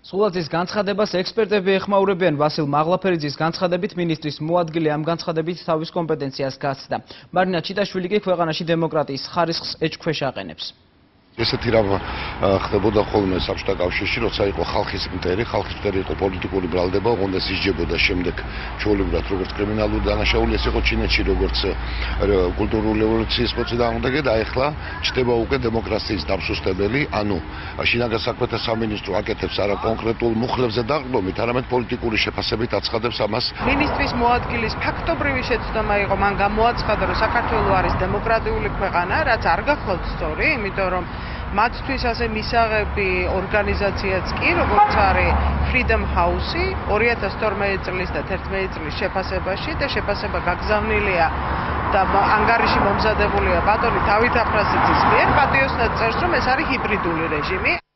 სულაძის განცხადებას ექსპერტები ეხმაურებიან. ვასილ მაღლაფერიძის განცხადებით მინისტრის მოადგილე ამ განცხადებით თავის კომპეტენციას გასცდა. მარინა ჩიტაშვილი კი ქვეყანაში დემოკრატიის ხარისხს ეჭქვეშ აყენებს. ესეთი რამ ხდებოდა ხოლმე საბჭოთა კავშირში, როცა იყო ხალხის მტერი იყო პოლიტიკური ბრალდება, ოღონდ ეს ისჯებოდა შემდეგ ჩვეულებრივად როგორც კრიმინალური დანაშაული, ეს იყო ჩინეთში როგორც კულტურული რევოლუციის მოწინააღმდეგე და ახლა ჩდება უკვე დემოკრატიის დამსუსტებელი, ანუ შინაგან საქმეთა სამინისტრო აკეთებს არა კონკრეტულ მუხლებზე დაყრდნობით, არამედ პოლიტიკური შეფასებით აცხადებს ამას. მინისტრის მოადგილის ფაქტობრივი შეცდომა იყო, მან გამოაცხადა, რომ საქართველო არის დემოკრატიული ქვეყანა, რაც არ გახლავთ სწორი, იმიტომ რომ მათთვის ასე მისაღები ორგანიზაციაც კი, როგორც არის Freedom House-ი 2012 წლის და 2011 წლის შეფასებაში და შეფასება გაგზავნილია და ანგარიში მომზადებულია ბატონი დავით აფრაზიძის მიერ, პატიოსნად წერს, რომ ეს არის ჰიბრიდული რეჟიმი.